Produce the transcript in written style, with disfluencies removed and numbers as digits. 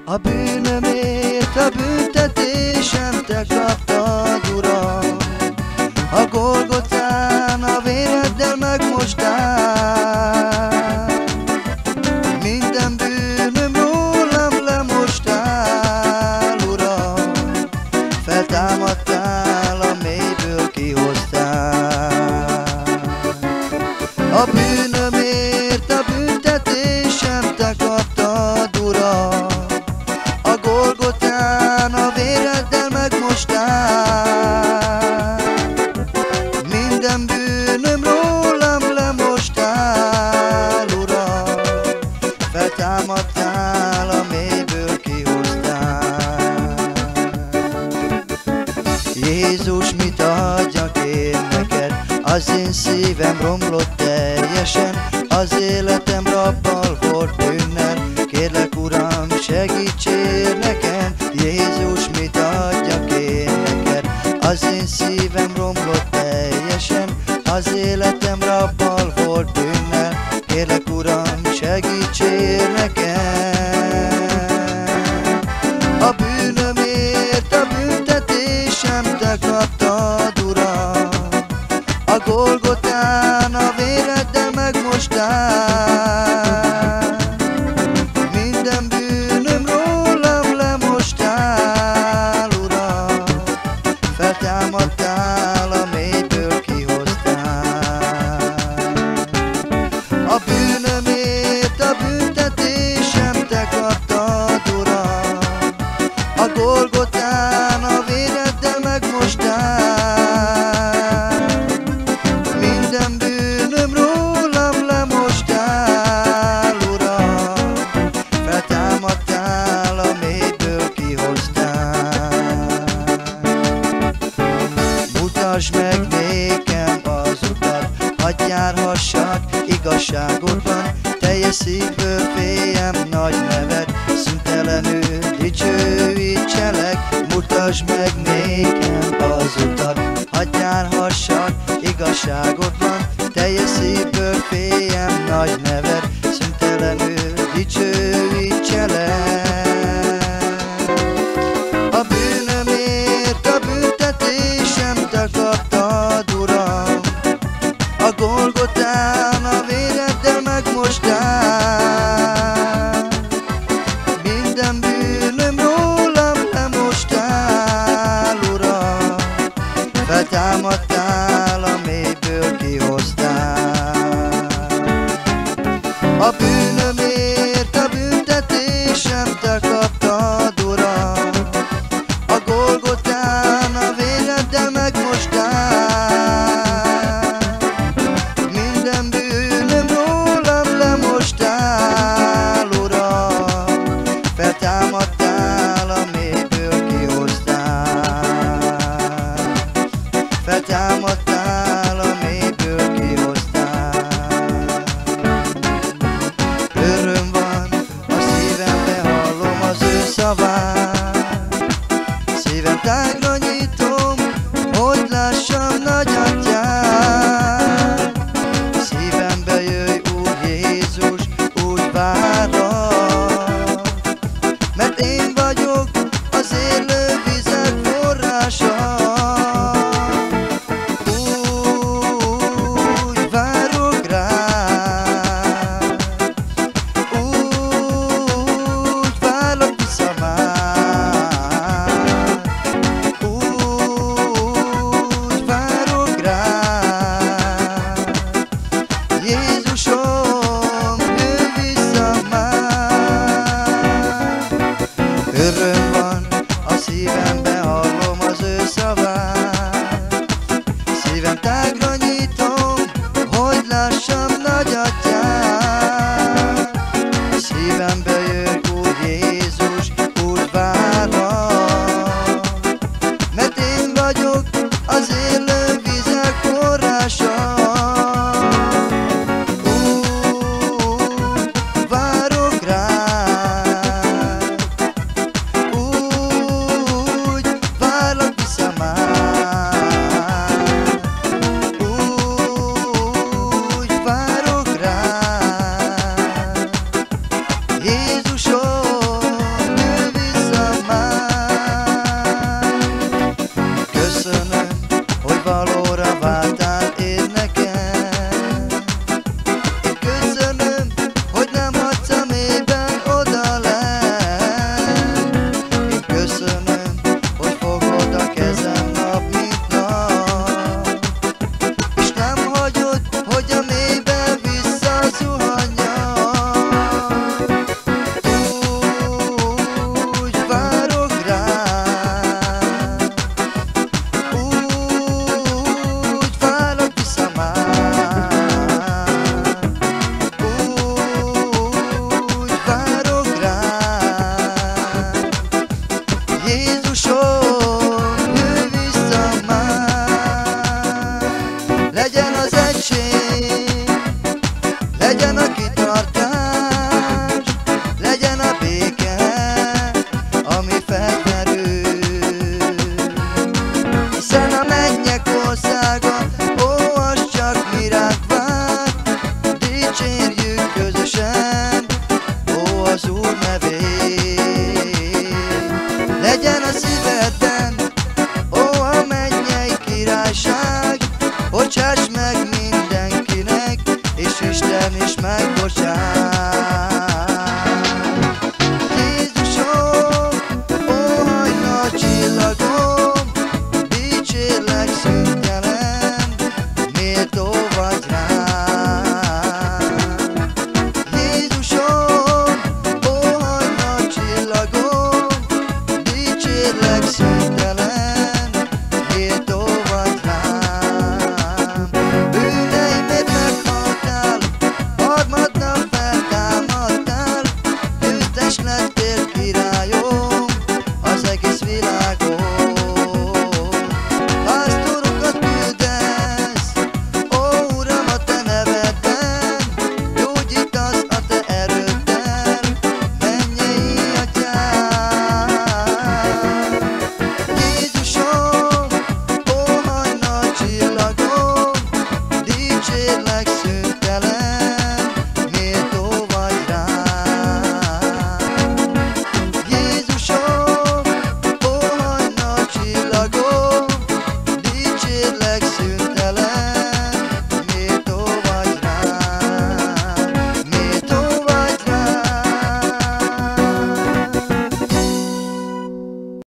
A bűnömért a büntetésem te kaptad, Uram. A Golgotán a véreddel megmostál. Minden bűnöm rólam lemostál, Uram. Feltámadtál, a mélyből kihoztál. A bűnömért a büntetésem te kaptad, Uram. A Golgotán a véreddel megmostál. Minden bűnöm rólam lemostál, Uram. Feltámadtál, a mélyből kihoztál. Jézus, mit adjak én neked? Az én szívem romlott teljesen, az életem rabbal volt bűnnel. Kérlek, Uram, segítsél nekem. Jézus, mit adjak én neked? Az én szívem romlott teljesen, az életem rabbal volt bűnnel. Kérlek, Uram, segítsél nekem. A bűnömért a büntetésem te kaptad, Uram. A Golgotán a véreddel megmostál. Minden bűnöm rólam lemostál, Uram. Feltámadtál, a mélyből kihoztál. A bűnömért a büntetésem te kaptad, Uram. A Golgotán a véreddel megmostál. Minden bűnöm rólam lemostál, Uram. Feltámadtál, a mélyből kihoztál. Mutasd meg nékem az utat, hadd járhassak igazságodban. Teljes szívből féljem nagy neved, szüntelenül dicsőítselek. Mutasd meg nékem az utat, hadd járhassak igazságodban. Teljes szívből féljem nagy neved, szüntelenül dicsőítselek. A bűnömért a büntetésem te kaptad, Uram. A Golgotán a véreddel megmostál. Minden bűnöm rólam lemostál, Uram. Feltámadtál, a mélyből kihoztál. A bűnömért a büntetésem te kaptad, Uram. A Golgotán a véreddel megmostál. Minden bűnöm rólam lemostál, Uram. Feltámadtál, a mélyből kihoztál. Feltámadtál, a mélyből kihoztál. Öröm van a szívembe, hallom az ő szavát. Szívem tágra